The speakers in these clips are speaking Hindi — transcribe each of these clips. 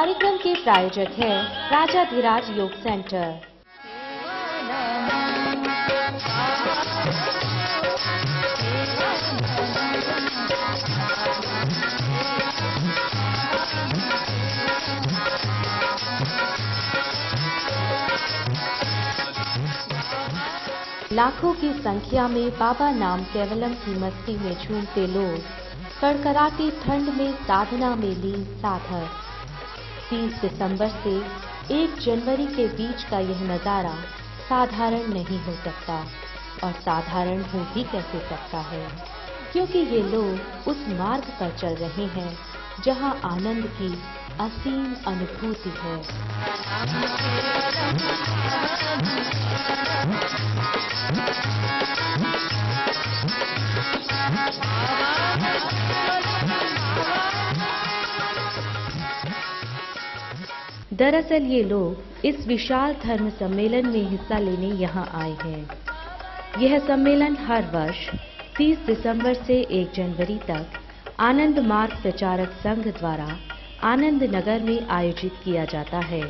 कार्यक्रम के प्रायोजक हैं राजाधिराज योग सेंटर। लाखों की संख्या में बाबा नाम केवलम की मस्ती में झूमते लोग, कड़कड़ाती ठंड में साधना में लीन साधक। 30 दिसंबर से 1 जनवरी के बीच का यह नज़ारा साधारण नहीं हो सकता, और साधारण हो भी कैसे सकता है, क्योंकि ये लोग उस मार्ग पर चल रहे हैं जहां आनंद की असीम अनुभूति है। दरअसल ये लोग इस विशाल धर्म सम्मेलन में हिस्सा लेने यहाँ आए हैं। यह सम्मेलन हर वर्ष 30 दिसंबर से 1 जनवरी तक आनंद मार्ग प्रचारक संघ द्वारा आनंद नगर में आयोजित किया जाता है।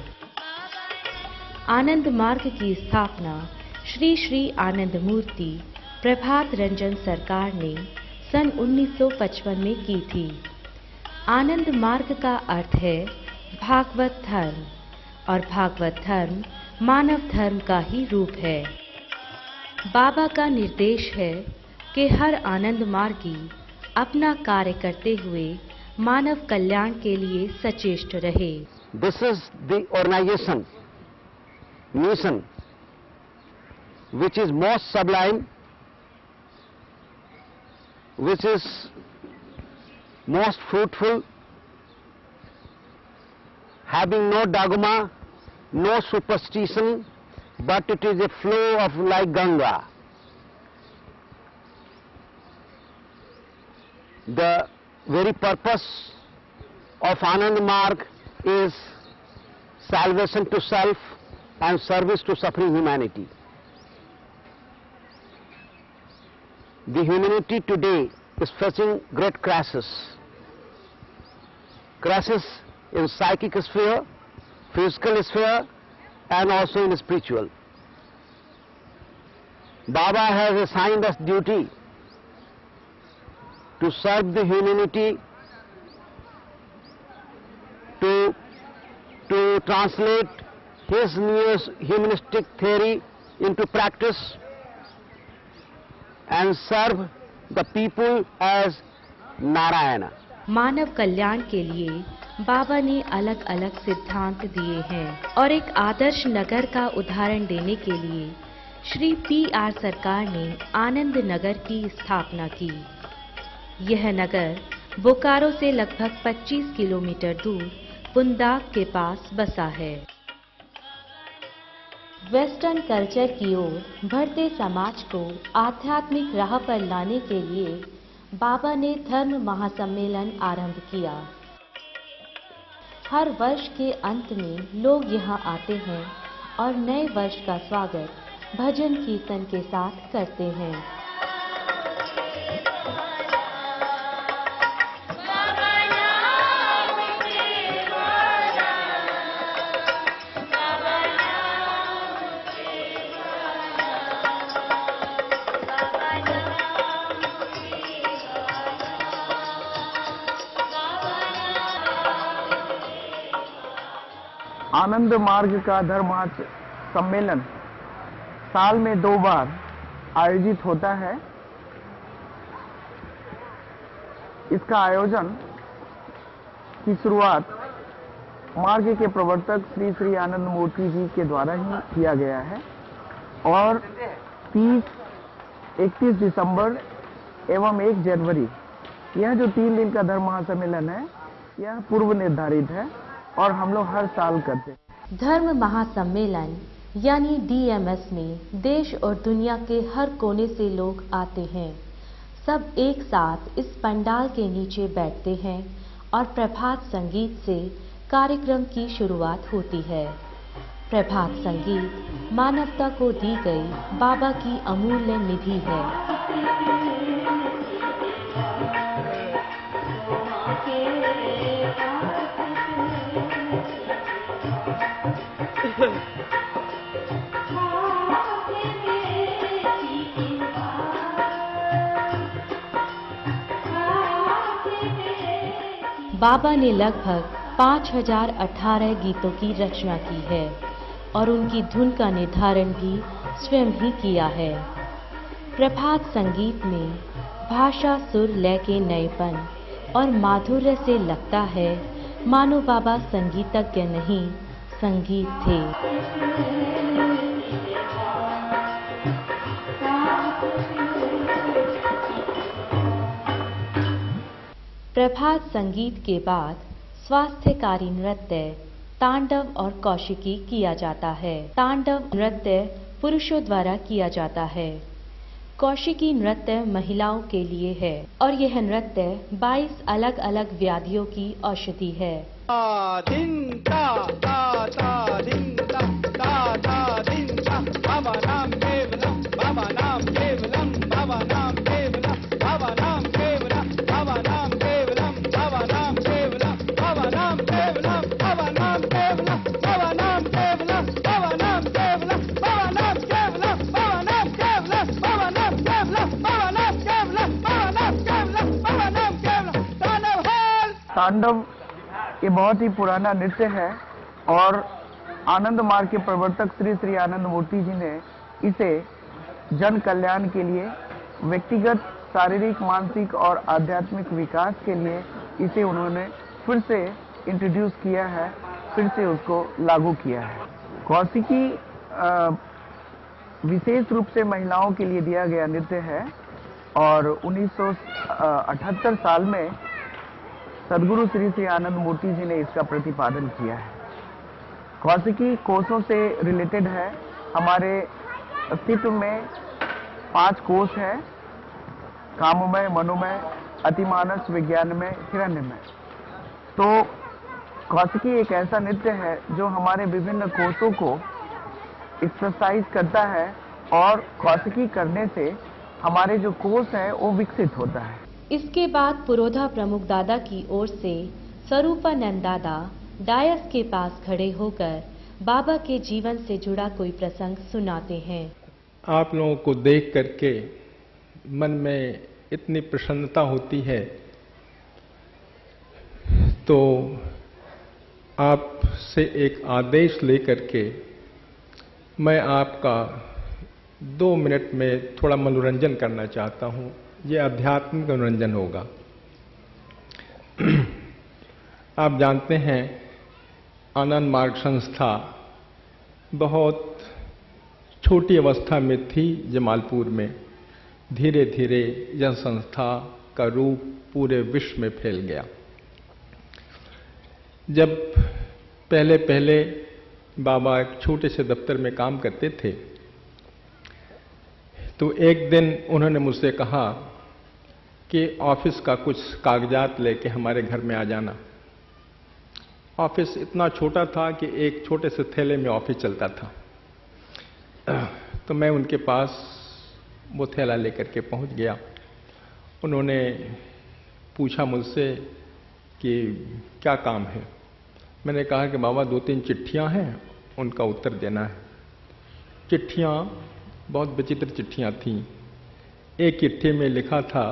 आनंद मार्ग की स्थापना श्री श्री आनंद मूर्ति प्रभात रंजन सरकार ने सन 1955 में की थी। आनंद मार्ग का अर्थ है भागवत धर्म, और भागवत धर्म मानव धर्म का ही रूप है। बाबा का निर्देश है कि हर आनंद मार्गी अपना कार्य करते हुए मानव कल्याण के लिए सचेष्ट रहे। This is the organization, mission, which is most sublime, which is most fruitful, having no dogma, no superstition, but it is a flow of like Ganga. The very purpose of Anand Marg is salvation to self and service to suffering humanity. The humanity today is facing great crisis. Crisis in psychic sphere, physical sphere, and also in spiritual. Baba has assigned us duty to serve the humanity, to translate his new humanistic theory into practice and serve the people as Narayana. मानव कल्याण के लिए बाबा ने अलग अलग सिद्धांत दिए हैं, और एक आदर्श नगर का उदाहरण देने के लिए श्री PR सरकार ने आनंद नगर की स्थापना की। यह नगर बोकारो से लगभग 25 किलोमीटर दूर पुंदाग के पास बसा है। वेस्टर्न कल्चर की ओर बढ़ते समाज को आध्यात्मिक राह पर लाने के लिए बाबा ने धर्म महासम्मेलन आरंभ किया। हर वर्ष के अंत में लोग यहाँ आते हैं और नए वर्ष का स्वागत भजन कीर्तन के साथ करते हैं। आनंद मार्ग का धर्म सम्मेलन साल में 2 बार आयोजित होता है। इसका आयोजन की शुरुआत मार्ग के प्रवर्तक श्री श्री आनंद मूर्ति जी के द्वारा ही किया गया है, और 31 दिसंबर एवं 1 जनवरी यह जो 3 दिन का धर्म महासम्मेलन है, यह पूर्व निर्धारित है और हम लोग हर साल करते हैं। धर्म महासम्मेलन यानी DMS में देश और दुनिया के हर कोने से लोग आते हैं। सब एक साथ इस पंडाल के नीचे बैठते हैं और प्रभात संगीत से कार्यक्रम की शुरुआत होती है। प्रभात संगीत मानवता को दी गई बाबा की अमूल्य निधि है। बाबा ने लगभग 5018 गीतों की रचना की है और उनकी धुन का निर्धारण भी स्वयं ही किया है। प्रभात संगीत में भाषा, सुर, लय के नएपन और माधुर्य से लगता है मानो बाबा संगीतज्ञ नहीं, संगीत थे। प्रभात संगीत के बाद स्वास्थ्यकारी नृत्य तांडव और कौशिकी किया जाता है। तांडव नृत्य पुरुषों द्वारा किया जाता है। कौशिकी नृत्य महिलाओं के लिए है और यह नृत्य 22 अलग अलग व्याधियों की औषधि है। तांडव ये बहुत ही पुराना नृत्य है और आनंद मार्ग के प्रवर्तक श्री श्री आनंद मूर्ति जी ने इसे जन कल्याण के लिए, व्यक्तिगत शारीरिक, मानसिक और आध्यात्मिक विकास के लिए इसे उन्होंने फिर से इंट्रोड्यूस किया है, फिर से उसको लागू किया है। कौशिकी विशेष रूप से महिलाओं के लिए दिया गया नृत्य है और 1978 साल में सदगुरु श्री श्री आनंद मूर्ति जी ने इसका प्रतिपादन किया है। कौशिकी कोषों से रिलेटेड है। हमारे अस्तित्व में 5 कोष है: काममय, मनोमय, अतिमानस, विज्ञानमय, हिरण्यमय। तो कौशिकी एक ऐसा नृत्य है जो हमारे विभिन्न कोषों को एक्सरसाइज करता है और कौशिकी करने से हमारे जो कोष है वो विकसित होता है। इसके बाद पुरोधा प्रमुख दादा की ओर से स्वरूपानंद दादा डायस के पास खड़े होकर बाबा के जीवन से जुड़ा कोई प्रसंग सुनाते हैं। आप लोगों को देख करके मन में इतनी प्रसन्नता होती है, तो आपसे एक आदेश लेकर के मैं आपका 2 मिनट में थोड़ा मनोरंजन करना चाहता हूँ। ये आध्यात्मिक मनोरंजन होगा। आप जानते हैं आनंद मार्ग संस्था बहुत छोटी अवस्था में थी जमालपुर में। धीरे धीरे यह संस्था का रूप पूरे विश्व में फैल गया। जब पहले पहले बाबा एक छोटे से दफ्तर में काम करते थे, तो एक दिन उन्होंने मुझसे कहा कि ऑफिस का कुछ कागजात लेके हमारे घर में आ जाना। ऑफिस इतना छोटा था कि एक छोटे से थैले में ऑफिस चलता था। तो मैं उनके पास वो थैला लेकर के पहुंच गया। उन्होंने पूछा मुझसे कि क्या काम है। मैंने कहा कि बाबा 2-3 चिट्ठियां हैं, उनका उत्तर देना है। चिट्ठियां बहुत विचित्र चिट्ठियां थीं। एक चिट्ठी में लिखा था,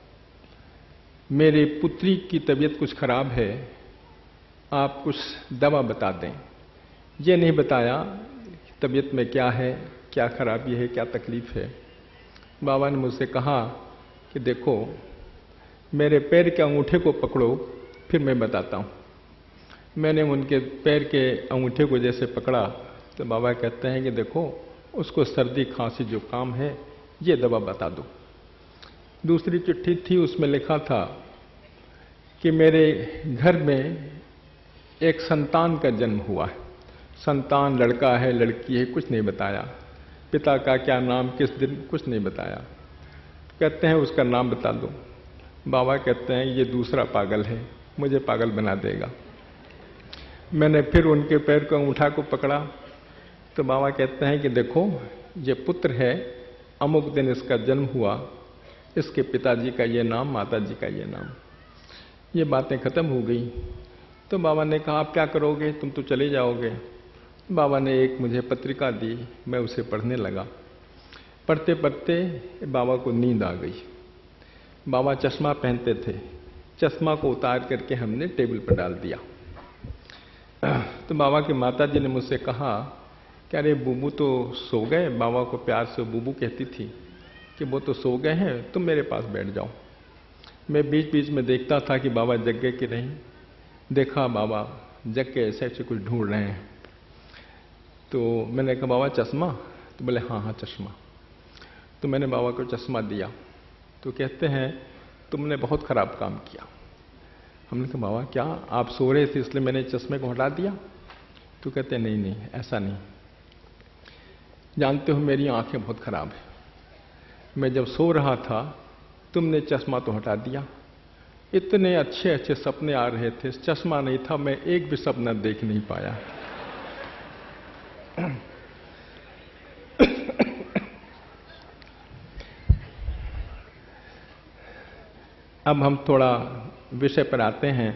मेरे पुत्री की तबीयत कुछ खराब है, आप कुछ दवा बता दें। ये नहीं बताया तबीयत में क्या है, क्या खराबी है, क्या तकलीफ है। बाबा ने मुझसे कहा कि देखो, मेरे पैर के अंगूठे को पकड़ो, फिर मैं बताता हूँ। मैंने उनके पैर के अंगूठे को जैसे पकड़ा तो बाबा कहते हैं कि देखो, उसको सर्दी, खांसी, जुकाम है, ये दवा बता दो। दूसरी चिट्ठी थी, उसमें लिखा था कि मेरे घर में एक संतान का जन्म हुआ है। संतान लड़का है, लड़की है, कुछ नहीं बताया। पिता का क्या नाम, किस दिन, कुछ नहीं बताया। कहते हैं उसका नाम बता दो। बाबा कहते हैं ये दूसरा पागल है, मुझे पागल बना देगा। मैंने फिर उनके पैर को अंगूठा को पकड़ा तो बाबा कहते हैं कि देखो, ये पुत्र है, अमुक दिन इसका जन्म हुआ, इसके पिताजी का ये नाम, माताजी का ये नाम। ये बातें खत्म हो गई। तो बाबा ने कहा आप क्या करोगे, तुम तो चले जाओगे। बाबा ने एक मुझे पत्रिका दी, मैं उसे पढ़ने लगा। पढ़ते पढ़ते बाबा को नींद आ गई। बाबा चश्मा पहनते थे, चश्मा को उतार करके हमने टेबल पर डाल दिया। तो बाबा की माता जी ने मुझसे कहा कि अरे बूबू तो सो गए। बाबा को प्यार से बूबू कहती थी कि वो तो सो गए हैं, तुम मेरे पास बैठ जाओ। मैं बीच बीच में देखता था कि बाबा जग गए कि नहीं। देखा बाबा जग के ऐसे ऐसे कुछ ढूंढ रहे हैं। तो मैंने कहा बाबा चश्मा? तो बोले हाँ हाँ चश्मा। तो मैंने बाबा को चश्मा दिया। तो कहते हैं तुमने बहुत खराब काम किया। हमने कहा बाबा क्या, आप सो रहे थे इसलिए मैंने चश्मे को हटा दिया? तो कहते नहीं नहीं ऐसा नहीं, जानते हो मेरी आंखें बहुत खराब है। मैं जब सो रहा था तुमने चश्मा तो हटा दिया। इतने अच्छे अच्छे सपने आ रहे थे, चश्मा नहीं था, मैं एक भी सपना देख नहीं पाया। अब हम थोड़ा विषय पर आते हैं।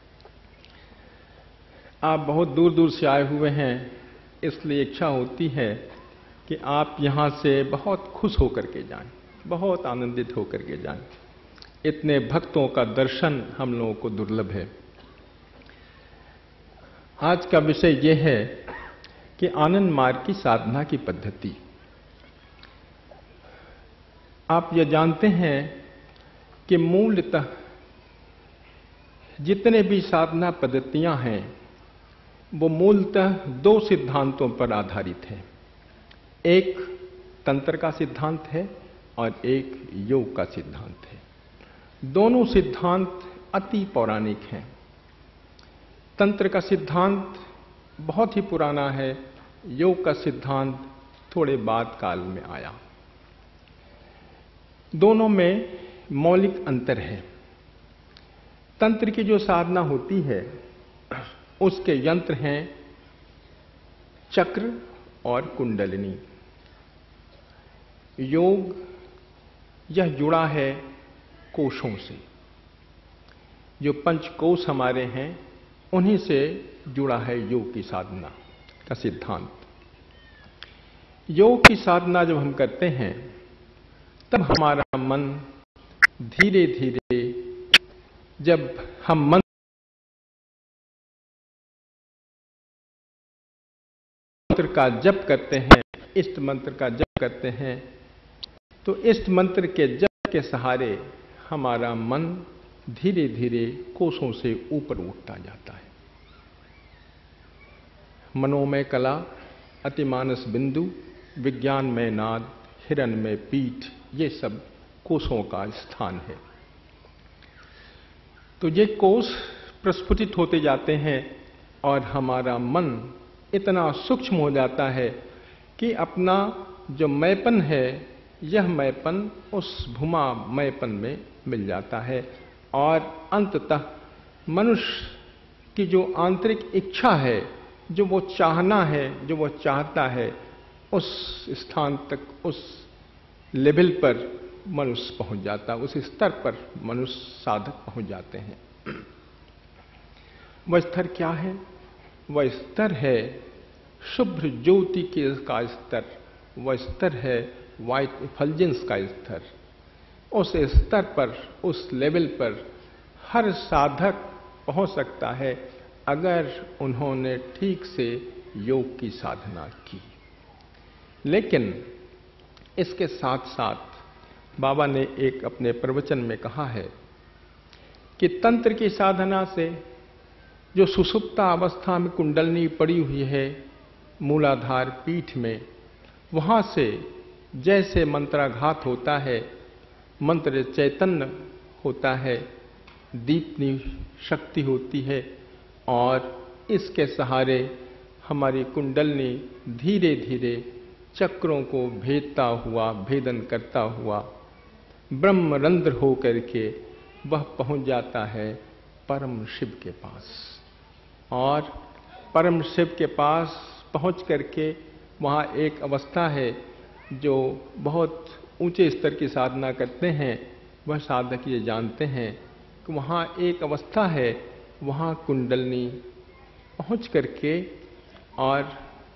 आप बहुत दूर दूर से आए हुए हैं, इसलिए इच्छा होती है कि आप यहाँ से बहुत खुश होकर के जाएं, बहुत आनंदित होकर के जाएं। इतने भक्तों का दर्शन हम लोगों को दुर्लभ है। आज का विषय यह है कि आनंद मार्ग की साधना की पद्धति। आप ये जानते हैं कि मूलतः जितने भी साधना पद्धतियां हैं वो मूलतः दो सिद्धांतों पर आधारित है। एक तंत्र का सिद्धांत है और एक योग का सिद्धांत है। दोनों सिद्धांत अति पौराणिक हैं। तंत्र का सिद्धांत बहुत ही पुराना है, योग का सिद्धांत थोड़े बाद काल में आया। दोनों में मौलिक अंतर है। तंत्र की जो साधना होती है उसके यंत्र हैं चक्र और कुंडलिनी। योग यह जुड़ा है कोशों से। जो पंच कोश हमारे हैं उन्हीं से जुड़ा है योग की साधना का सिद्धांत। योग की साधना जब हम करते हैं तब हमारा मन धीरे धीरे, जब हम मंत्र का जप करते हैं, इष्ट मंत्र का जप करते हैं, तो इष्ट मंत्र के जप के सहारे हमारा मन धीरे धीरे कोशों से ऊपर उठता जाता है। मनोमय कला, अतिमानस बिंदु, विज्ञान में नाद, हिरण में पीठ, ये सब कोशों का स्थान है। तो ये कोश प्रस्फुटित होते जाते हैं और हमारा मन इतना सूक्ष्म हो जाता है कि अपना जो मैपन है यह मैपन उस भूमा मैपन में मिल जाता है और अंततः मनुष्य की जो आंतरिक इच्छा है, जो वो चाहना है, जो वो चाहता है, उस स्थान तक, उस लेवल पर मनुष्य पहुंच जाता है, उस स्तर पर मनुष्य साधक पहुंच जाते हैं। वह स्तर क्या है? वह स्तर है शुभ्र ज्योति का स्तर, वह स्तर है वाइट इफल्जेंस का स्तर। उस स्तर पर, उस लेवल पर हर साधक पहुंच सकता है अगर उन्होंने ठीक से योग की साधना की। लेकिन इसके साथ साथ बाबा ने एक अपने प्रवचन में कहा है कि तंत्र की साधना से जो सुषुप्ता अवस्था में कुंडलनी पड़ी हुई है मूलाधार पीठ में, वहां से जैसे मंत्राघात होता है, मंत्र चैतन्य होता है, दीपनी शक्ति होती है और इसके सहारे हमारी कुंडलनी धीरे धीरे चक्रों को भेदता हुआ, भेदन करता हुआ ब्रह्मरंध्र होकर के वह पहुंच जाता है परम शिव के पास। और परम शिव के पास पहुंच करके वहाँ एक अवस्था है, जो बहुत ऊंचे स्तर की साधना करते हैं वह साधक ये जानते हैं कि वहाँ एक अवस्था है, वहाँ कुंडलनी पहुँच करके और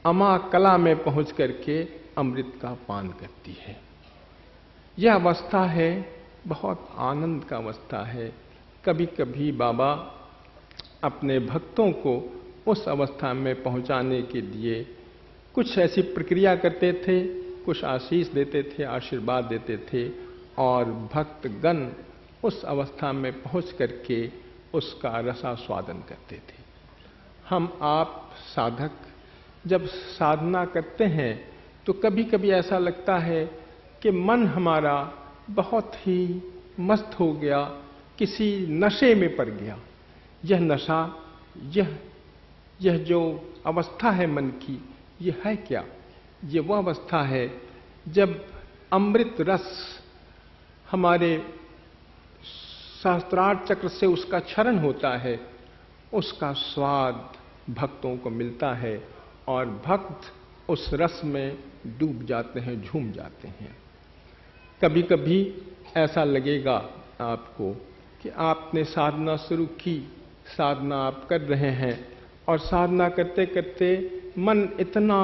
अमाकला में पहुंच करके अमृत का पान करती है। यह अवस्था है, बहुत आनंद का अवस्था है। कभी कभी बाबा अपने भक्तों को उस अवस्था में पहुंचाने के लिए कुछ ऐसी प्रक्रिया करते थे, कुछ आशीष देते थे, आशीर्वाद देते थे, और भक्तगण उस अवस्था में पहुंच करके उसका रसास्वादन करते थे। हम आप साधक जब साधना करते हैं तो कभी कभी ऐसा लगता है कि मन हमारा बहुत ही मस्त हो गया, किसी नशे में पड़ गया। यह नशा, यह जो अवस्था है मन की, ये है क्या? ये वह अवस्था है जब अमृत रस हमारे सहस्त्रार चक्र से उसका क्षरण होता है, उसका स्वाद भक्तों को मिलता है और भक्त उस रस में डूब जाते हैं, झूम जाते हैं। कभी कभी ऐसा लगेगा आपको कि आपने साधना शुरू की, साधना आप कर रहे हैं और साधना करते करते मन इतना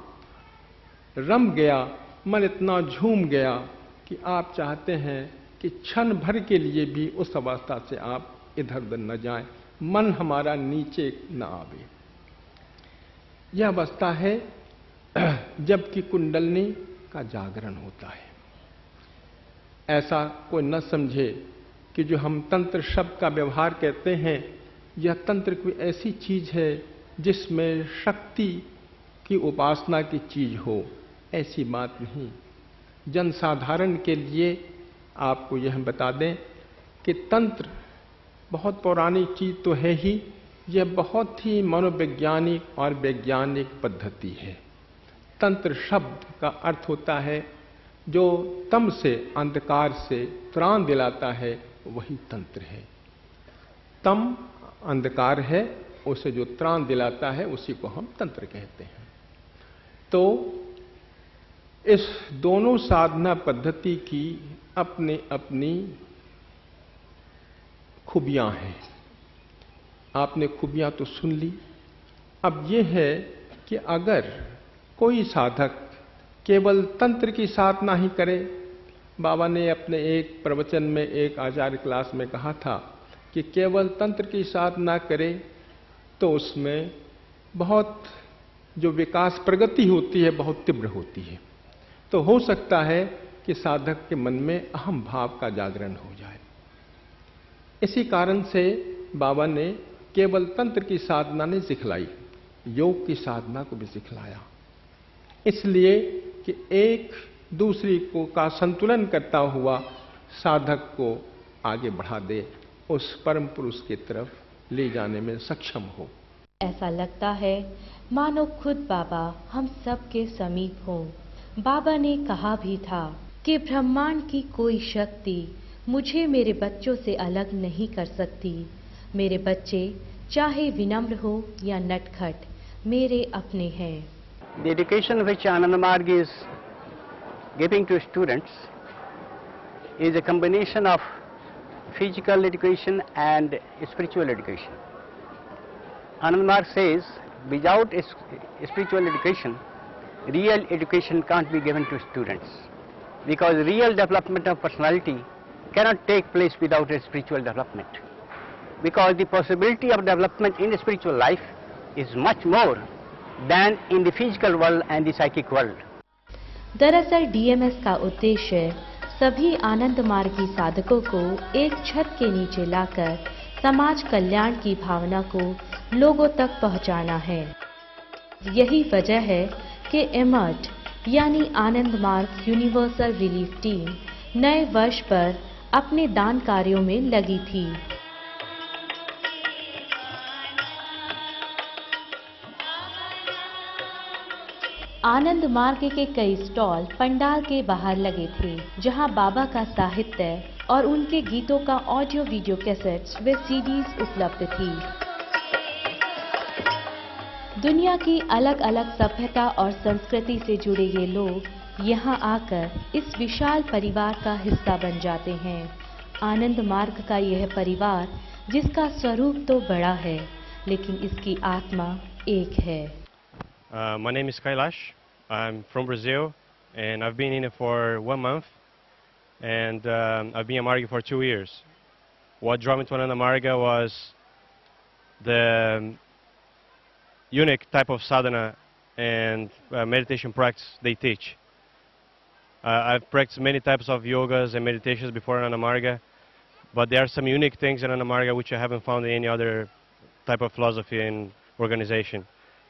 रम गया, मन इतना झूम गया कि आप चाहते हैं कि क्षण भर के लिए भी उस अवस्था से आप इधर उधर न जाएं, मन हमारा नीचे न आवे। यह अवस्था है जबकि कुंडलनी का जागरण होता है। ऐसा कोई न समझे कि जो हम तंत्र शब्द का व्यवहार कहते हैं, यह तंत्र कोई ऐसी चीज है जिसमें शक्ति की उपासना की चीज हो, ऐसी बात नहीं। जनसाधारण के लिए आपको यह बता दें कि तंत्र बहुत पौराणिक चीज तो है ही, यह बहुत ही मनोवैज्ञानिक और वैज्ञानिक पद्धति है। तंत्र शब्द का अर्थ होता है जो तम से, अंधकार से त्राण दिलाता है, वही तंत्र है। तम अंधकार है, उसे जो त्राण दिलाता है उसी को हम तंत्र कहते हैं। तो इस दोनों साधना पद्धति की अपनी अपनी खूबियां हैं। आपने खूबियां तो सुन ली। अब यह है कि अगर कोई साधक केवल तंत्र की साधना ही करे, बाबा ने अपने एक प्रवचन में, एक आचार्य क्लास में कहा था कि केवल तंत्र की साधना करे तो उसमें बहुत जो विकास प्रगति होती है बहुत तीव्र होती है। तो हो सकता है कि साधक के मन में अहम भाव का जागरण हो जाए। इसी कारण से बाबा ने केवल तंत्र की साधना नहीं सिखलाई, योग की साधना को भी सिखलाया, इसलिए कि एक दूसरी को का संतुलन करता हुआ साधक को आगे बढ़ा दे, उस परम पुरुष की तरफ ले जाने में सक्षम हो। ऐसा लगता है मानो खुद बाबा हम सबके समीप हों। बाबा ने कहा भी था कि ब्रह्मांड की कोई शक्ति मुझे मेरे बच्चों से अलग नहीं कर सकती। मेरे बच्चे चाहे विनम्र हो या नटखट, मेरे अपने हैं। The education which Anand Marg is giving to students is a combination of physical education and spiritual education. Anand Marg says, without spiritual education, real education can't be given to students, because real development of personality cannot take place without a spiritual development, because the possibility of development in the spiritual life is much more than in the physical world and the psychic world. दरअसल डीएमएस का उद्देश्य सभी आनंद मार्गी साधकों को एक छत के नीचे लाकर समाज कल्याण की भावना को लोगों तक पहुंचाना है। यही वजह है कि एमर्ट यानी आनंद मार्ग यूनिवर्सल रिलीफ टीम नए वर्ष पर अपने दान कार्यों में लगी थी। आनंद मार्ग के कई स्टॉल पंडाल के बाहर लगे थे, जहां बाबा का साहित्य और उनके गीतों का ऑडियो वीडियो कैसेट्स व सीडीज उपलब्ध थी। दुनिया की अलग अलग सभ्यता और संस्कृति से जुड़े ये लोग यहाँ आकर इस विशाल परिवार का हिस्सा बन जाते हैं। आनंद मार्ग का यह परिवार, जिसका स्वरूप तो बड़ा है, लेकिन इसकी आत्मा एक है। My name is Kailash. I'm from Brazil, and I've been in it for 1 month, and I've been a Margi for 2 years. What drew me to Ananda Marga was the unique type of sadhana and meditation practice they teach. I've practiced many types of yogas and meditations before Ananda Marga, but there are some unique things in Ananda Marga which I haven't found in any other type of philosophy and organization.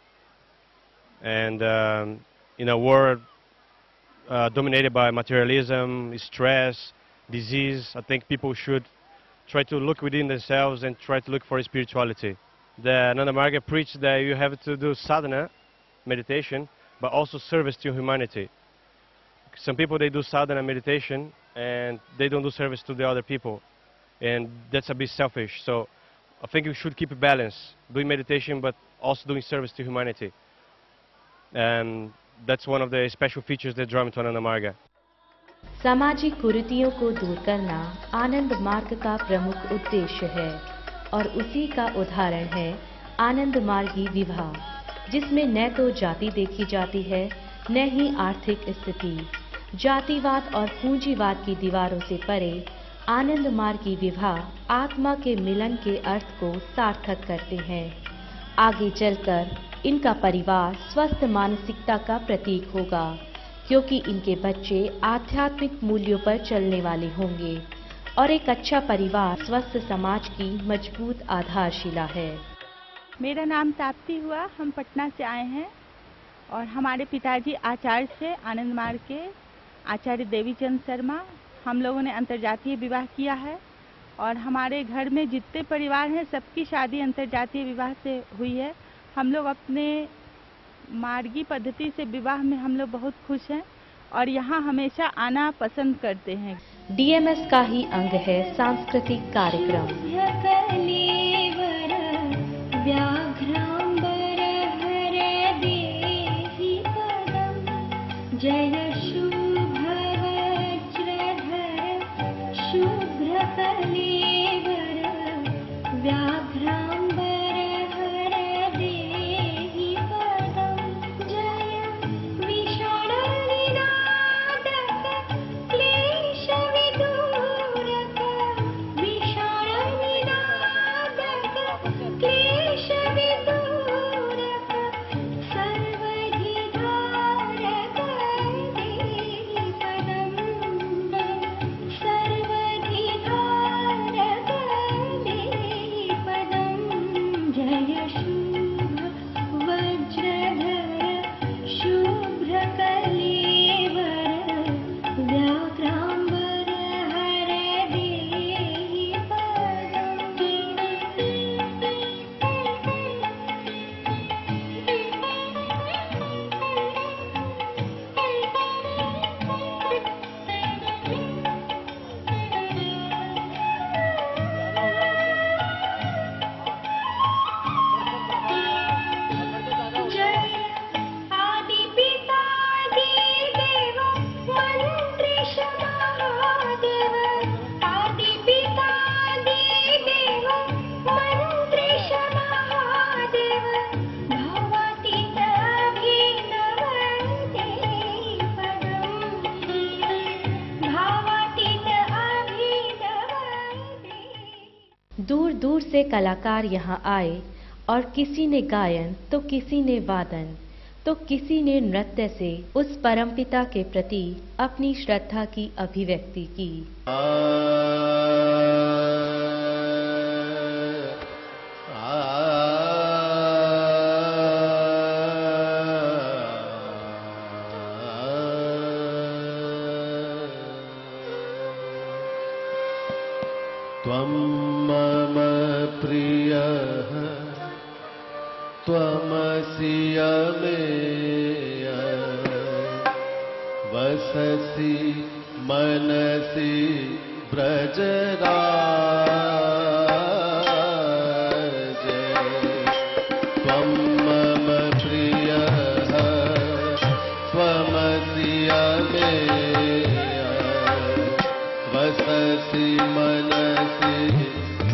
And in a world dominated by materialism, stress, disease, I think people should try to look within themselves and try to look for spirituality. The Ananda Marga preached that you have to do sadhana, meditation, but also service to humanity. Some people, they do sadhana meditation and they don't do service to the other people, and that's a bit selfish. So I think you should keep a balance, doing meditation but also doing service to humanity. And that's one of the special features that draw me to Ananda Marga. सामाजिक कुरीतियों को दूर करना आनंद मार्ग का प्रमुख उद्देश्य है और उसी का उदाहरण है आनंद मार्गी विवाह, जिसमें न तो जाति देखी जाती है न ही आर्थिक स्थिति। जातिवाद और पूंजीवाद की दीवारों से परे आनंद मार्गी विवाह आत्मा के मिलन के अर्थ को सार्थक करते हैं। आगे चलकर इनका परिवार स्वस्थ मानसिकता का प्रतीक होगा, क्योंकि इनके बच्चे आध्यात्मिक मूल्यों पर चलने वाले होंगे और एक अच्छा परिवार स्वस्थ समाज की मजबूत आधारशिला है। मेरा नाम ताप्ती हुआ, हम पटना से आए हैं और हमारे पिताजी आचार्य से आनंद मार्ग के आचार्य देवीचंद शर्मा। हम लोगों ने अंतर्जातीय विवाह किया है और हमारे घर में जितने परिवार हैं सबकी शादी अंतर्जातीय विवाह से हुई है। हम लोग अपने मार्गी पद्धति से विवाह में हम लोग बहुत खुश हैं और यहाँ हमेशा आना पसंद करते हैं। डीएमएस का ही अंग है सांस्कृतिक कार्यक्रम। जय शुभ वज्रधर शुभ्र कलेवर व्याघ्रांबर हर देहि पदम। जय विषाण निनादक क्लेश विदूरक विषाण निनादक क्लेश विदूरक सर्वधिधारक देहि पदम। सर्वधिधारक देहि पदम। जय शुभ वज्रधर शुभ्र कलेवर व्याघ्रांबर हर देहि जय आदि पिता देव मंत्रेश महादेव। आदि पिता देव मंत्रेश महादेव। भवातीत अभिनव देहि पदम। भावातीत अभिनव देहि। दूर दूर से कलाकार यहाँ आए और किसी ने गायन तो किसी ने वादन तो किसी ने नृत्य से उस परमपिता के प्रति अपनी श्रद्धा की अभिव्यक्ति की। त्वं मम प्रियः त्वमसि यमेय वससि मनसि व्रजराज। त्वं मम प्रियः त्वमसि यमेय वससि मनसि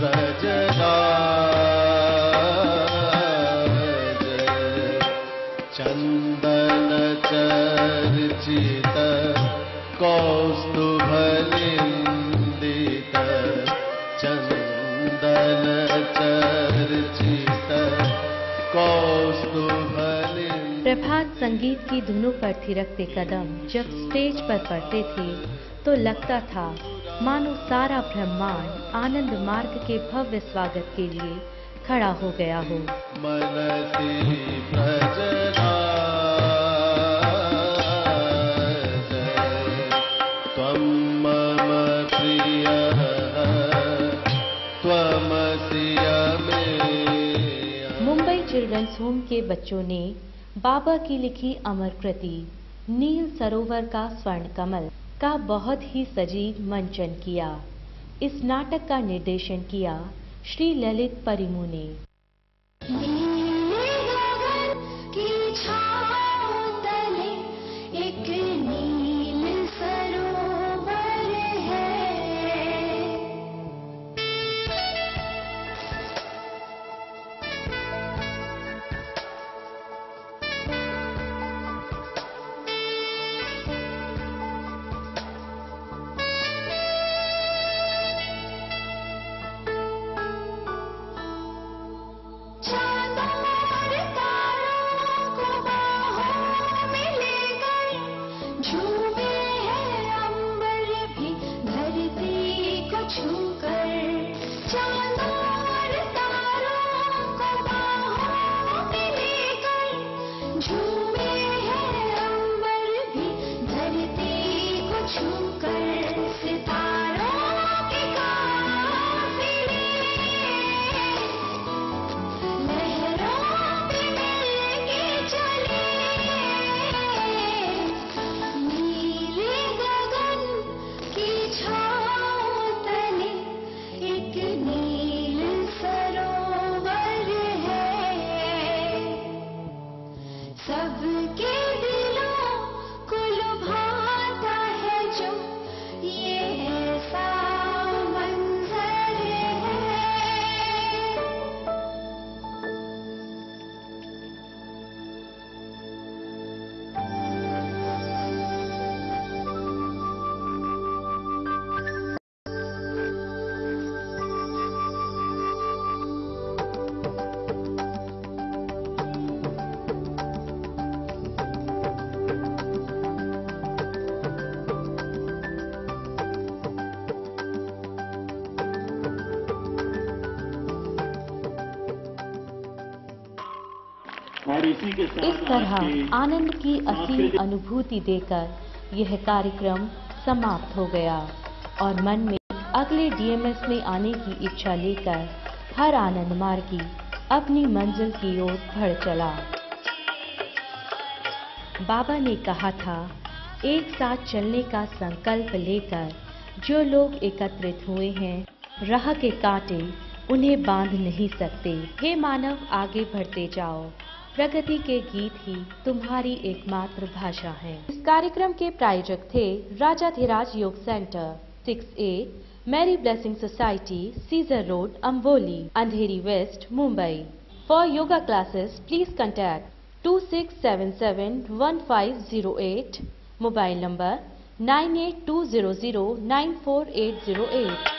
व्रजराज। चन्दन चर्चित कौस्तुभनिन्दित चन्दन चर्चित कौस्तुभनिन्दित। प्रभात संगीत की धुनों पर थिरकते कदम जब स्टेज पर पड़ते थे तो लगता था मानो सारा ब्रह्मांड आनंद मार्ग के भव्य स्वागत के लिए खड़ा हो गया हो। मनसि प्रजनाद त्वं मम प्रियः त्वमसि मे। मुंबई चिल्ड्रंस होम के बच्चों ने बाबा की लिखी अमर कृति नील सरोवर का स्वर्ण कमल का बहुत ही सजीव मंचन किया। इस नाटक का निर्देशन किया श्री ललित परिमू ने। नीले गगन की छाँव तले एक नील सरोवर है। चाँदों और तारों को बाहों में लेकर झूमे है अंबर भी धरती को छूकर। चाँदों और तारों को बाहों में लेकर झूमे है अंबर भी धरती को छूकर। सितारों के काफिले लहरों पे मिलके चले। नीले गगन की छाँव तले एक नील सरोवर है। सबके दिलों को लुभाता है जो ये ऐसा मंजर है। इस तरह आनंद की असीम अनुभूति देकर यह कार्यक्रम समाप्त हो गया और मन में अगले डीएमएस में आने की इच्छा लेकर हर आनंद मार्गी अपनी मंजिल की ओर बढ़ चला। बाबा ने कहा था, एक साथ चलने का संकल्प लेकर जो लोग एकत्रित हुए हैं, राह के कांटे उन्हें बांध नहीं सकते। हे मानव, आगे बढ़ते जाओ, प्रगति के गीत ही तुम्हारी एकमात्र भाषा है। इस कार्यक्रम के प्रायोजक थे Rajadhiraj Yog Centre, 6A Mary Blessing Society, Caesar Road, Amboli, Andheri West, Mumbai. For yoga classes please contact 26771508, mobile number 9820094808।